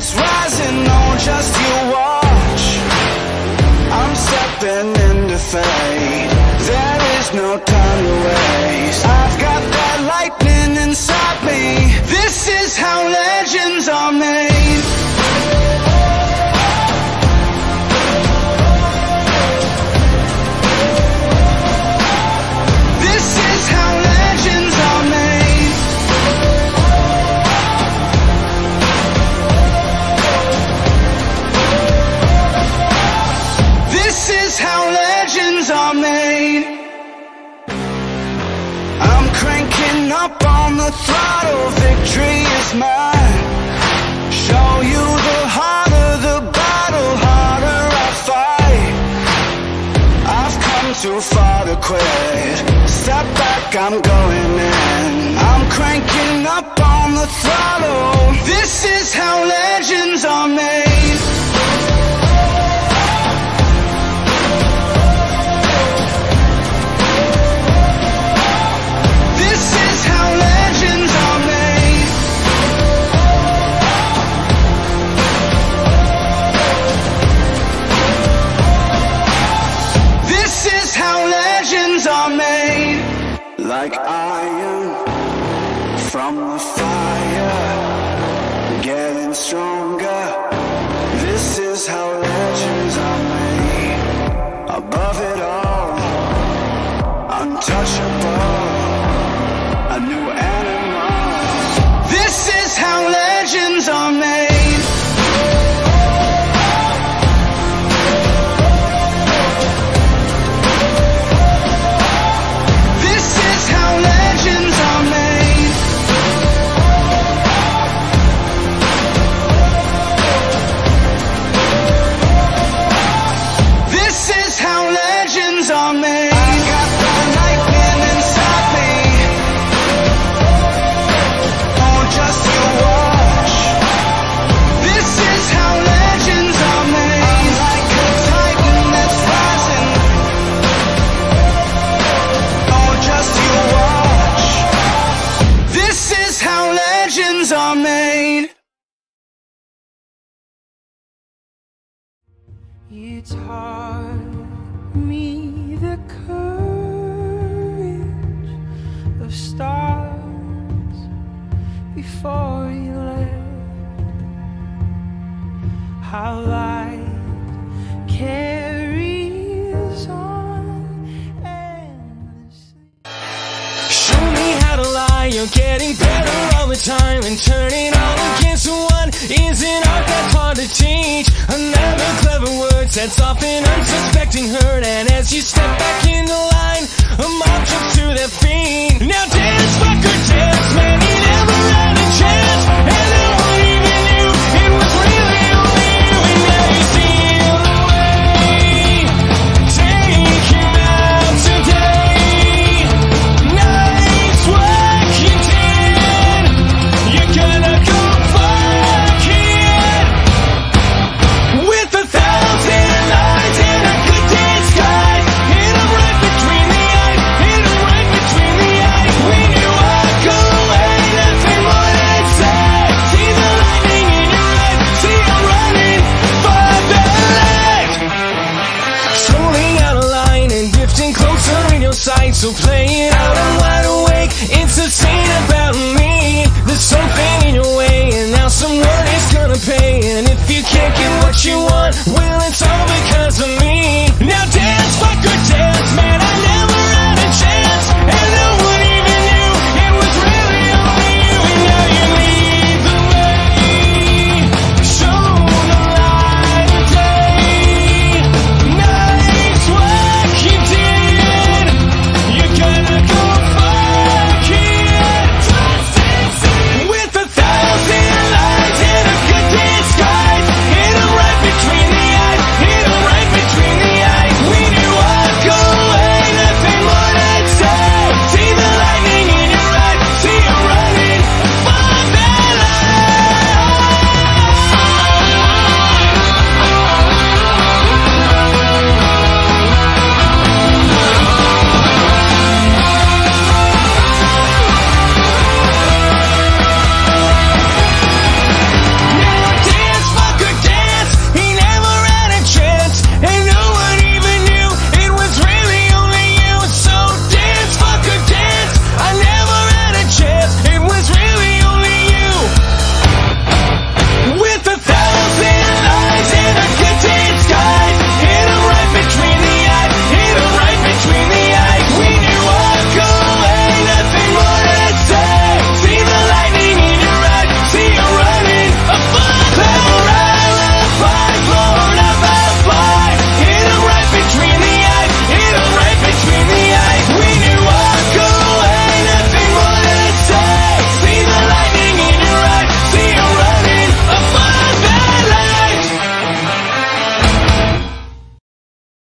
it's rising, oh just you watch. I'm stepping into fate, there is no time to waste. I've got that lightning inside me, this is how legends are made. This is how legends are made. This is how legends are made. I'm cranking up on the throttle, victory is mine. Show you the harder the battle, harder I fight. I've come too far to quit, step back, I'm going in. I'm cranking up on the throttle, this is how legends are made. This is how legends are made. This is how legends are made. Like iron from the fire, getting stronger. This is how legends are made. Above it all, untouchable, a new animal. This is how legends are made. This is how legends are made. This is how legends are made. I got that lightning inside me, oh just you watch. This is how legends are made. I'm like a titan that's rising, oh just you watch. This is how legends are made. You taught me the courage of stars before you left. How light carries on endlessly. Show me how to lie, you're getting better all the time, and turning all against one is an art that's hard to teach. Another clever word sets off an unsuspecting hurt, and as you step back in the line, a mob jumps to their feet. Now dance, fucker, dance, man, he never had a chance, and no one even knew it was really only you, and now you steal away. Take him out today. Nice work you did, you're gonna go fuck it. With 1,000 eyes and a good disguise, hit him right between the eyes, hit him right between the eyes. When you walk away, nothing more to say. See the lightning in your eyes, see I'm running for the light. Slowly out of line and drifting closer in your sight, so play it out, I'm wide awake. It's a scene about me. There's something in your way, and now someone is gonna pay. And if you can't get what you want, well, it's all because of me.